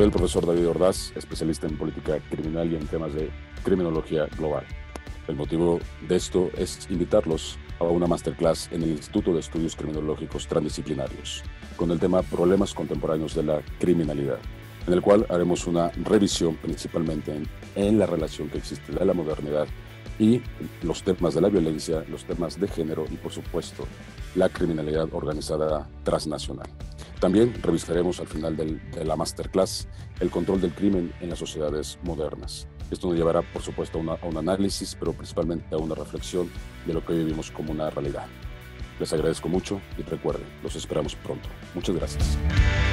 Soy el profesor David Ordaz, especialista en política criminal y en temas de criminología global. El motivo de esto es invitarlos a una masterclass en el Instituto de Estudios Criminológicos Transdisciplinarios, con el tema Problemas Contemporáneos de la Criminalidad, en el cual haremos una revisión principalmente en la relación que existe de la modernidad y los temas de la violencia, los temas de género y, por supuesto, la criminalidad organizada transnacional. También revisaremos al final de la masterclass el control del crimen en las sociedades modernas. Esto nos llevará, por supuesto, a un análisis, pero principalmente a una reflexión de lo que hoy vivimos como una realidad. Les agradezco mucho y recuerden, los esperamos pronto. Muchas gracias.